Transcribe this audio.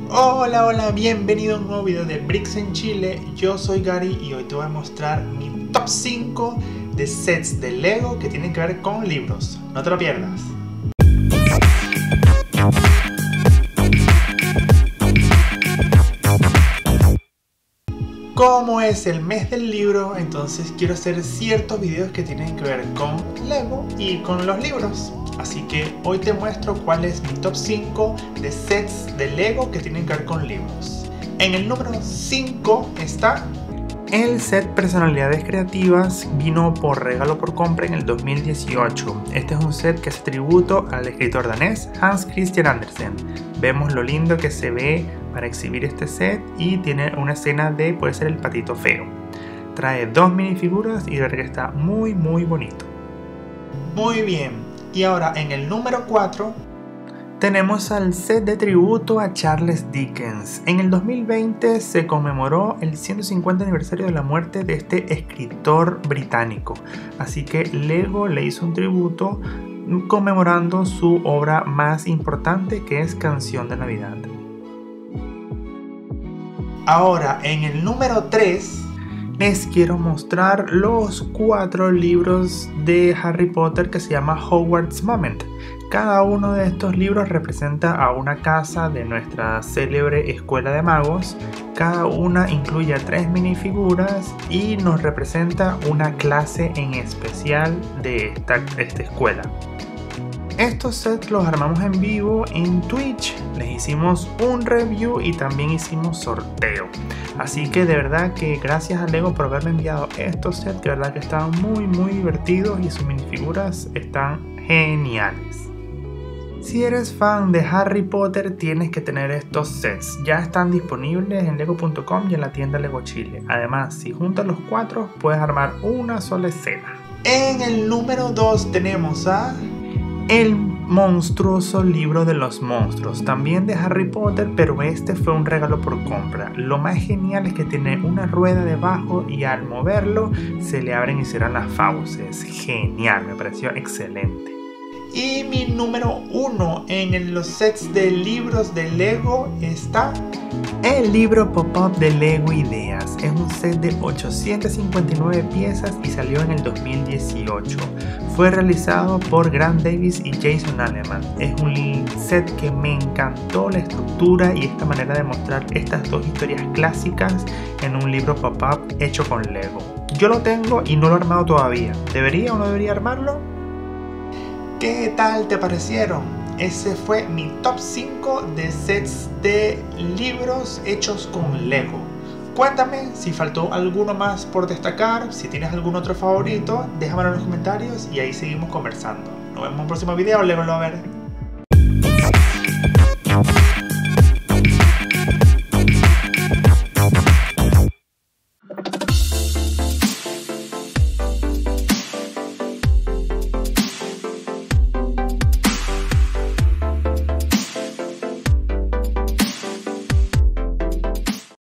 Hola, hola, bienvenido a un nuevo video de Bricks en Chile. Yo soy Gary y hoy te voy a mostrar mi top 5 de sets de Lego que tienen que ver con libros. No te lo pierdas. Como es el mes del libro, entonces quiero hacer ciertos videos que tienen que ver con Lego y con los libros. Así que hoy te muestro cuál es mi top 5 de sets de Lego que tienen que ver con libros. En el número 5 está el set Personalidades Creativas. Vino por regalo por compra en el 2018. Este es un set que hace tributo al escritor danés Hans Christian Andersen. Vemos lo lindo que se ve para exhibir este set y tiene una escena de, puede ser el patito feo. Trae dos minifiguras y de verdad que está muy bonito. Muy bien. Y ahora en el número 4 tenemos al set de tributo a Charles Dickens. En el 2020 se conmemoró el 150 aniversario de la muerte de este escritor británico. Así que Lego le hizo un tributo conmemorando su obra más importante, que es Canción de Navidad. Ahora en el número 3 les quiero mostrar los 4 libros de Harry Potter que se llama Hogwarts Moment. Cada uno de estos libros representa a una casa de nuestra célebre escuela de magos. Cada una incluye a 3 minifiguras y nos representa una clase en especial de esta escuela. Estos sets los armamos en vivo en Twitch, les hicimos un review y también hicimos sorteo. Así que de verdad que gracias a Lego por haberme enviado estos sets, de verdad que están muy divertidos y sus minifiguras están geniales. Si eres fan de Harry Potter tienes que tener estos sets, ya están disponibles en lego.com y en la tienda Lego Chile. Además, si juntas los 4 puedes armar una sola escena. En el número 2 tenemos a El monstruoso libro de los monstruos, también de Harry Potter, pero este fue un regalo por compra. Lo más genial es que tiene una rueda debajo y al moverlo se le abren y cierran las fauces. Es genial, me pareció excelente. Y mi número 1 en los sets de libros de Lego está el libro Pop-Up de Lego Ideas. Es un set de 859 piezas y salió en el 2018. Fue realizado por Grant Davis y Jason Aleman. Es un set que me encantó la estructura y esta manera de mostrar estas dos historias clásicas en un libro pop-up hecho con Lego. Yo lo tengo y no lo he armado todavía. ¿Debería o no debería armarlo? ¿Qué tal te parecieron? Ese fue mi top 5 de sets de libros hechos con Lego. Cuéntame si faltó alguno más por destacar, si tienes algún otro favorito, déjamelo en los comentarios y ahí seguimos conversando. Nos vemos en un próximo video, Lego Lover.